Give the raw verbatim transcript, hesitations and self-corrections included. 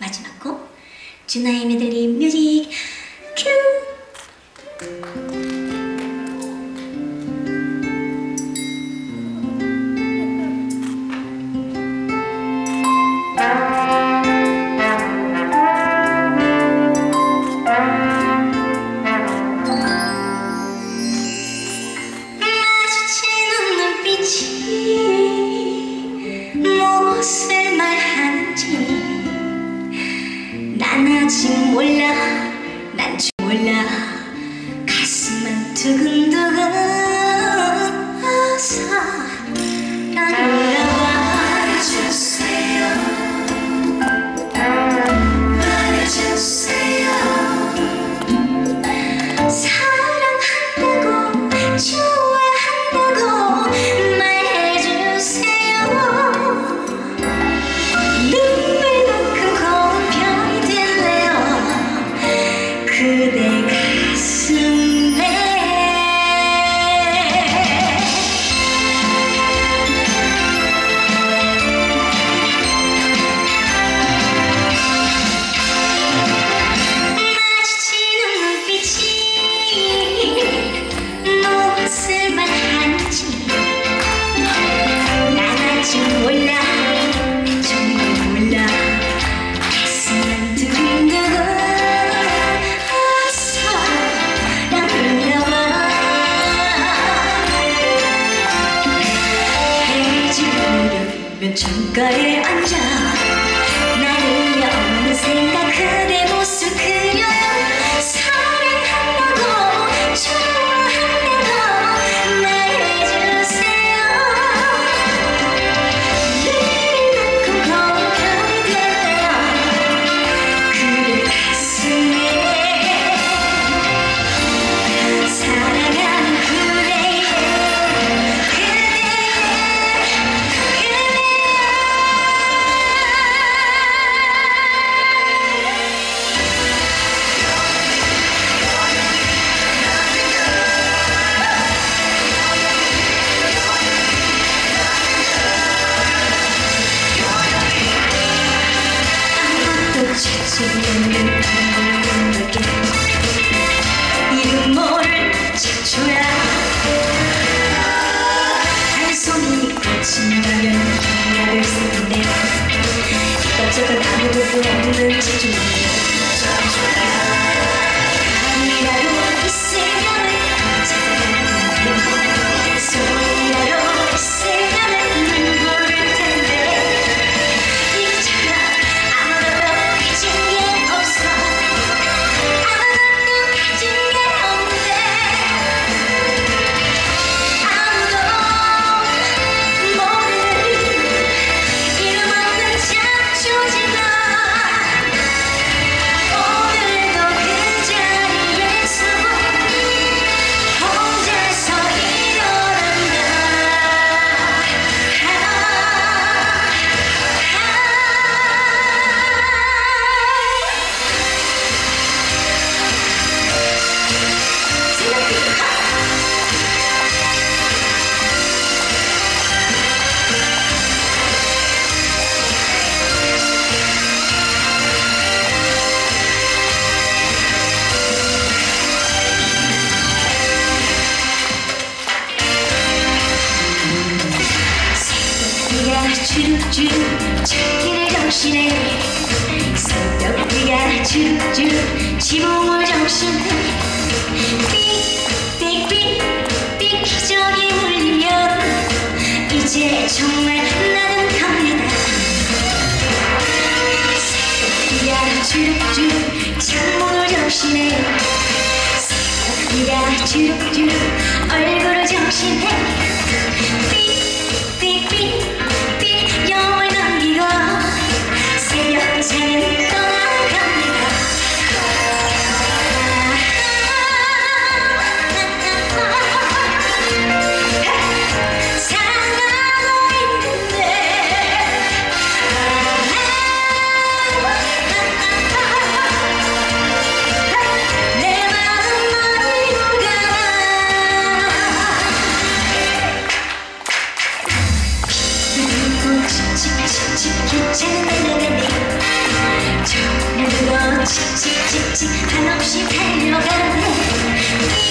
마지막 곡 준하의 메들리 뮤직 큐. 무엇을 말하는지 난 아직 몰라. 난 좀 몰라. 가슴만 두근두근 말해주세요. 말해주세요. 사랑한다고 좋아한다고 말해주세요. 눈물만큼 고운 별이 될래요. 그대 가슴에. 마주치는 눈빛이 무엇을 말하는지 난 아직 몰라. 정말 몰라. 가슴만 두근두근 사랑 흘러와. 해질 무렵이면 창가에 앉아 나를 여는 생각 그대 모습 그려요. 사랑한다고 좋아한다고 말해주세요. 눈물만큼 고운 별이 될래요. 그대 가슴에. 사랑하는 그대의 아무것도 찾지 않는 아무에게 이름 모를 잡초야. 한 손이 꽂힌다면 기약을 쓰는데 이것저것 아무것도 없는 집중력 잡초야. 밤이라도 있으면은 찾아가는 소리라도 있으면은 눈 부를 텐데 있잖아. 아무것도 가진 게 없어. 아무것도 가진 게 없는데 아무도 모르는 이름 없는 잡초지만 오늘도 그 자리에서 혼자서 일어난다. 새벽비가 주룩주룩 찾기를 정신해. 새벽비가 주룩주룩 지붕을 정신해. 삑삑삑삑 기적이 울리면 이제 정말 나는 갑니다. 새벽비가 주룩주룩 창문을 정신해. 새벽비가 주룩주룩 얼굴을 정신해. 삑삑삑삑 영을 남기고 새벽차는 떠나갑니다. 사랑하고 있는데 내 마음만 누가 칙칙칙칙 귀찮은 날려가네. 칙칙칙칙 한없이 달려가네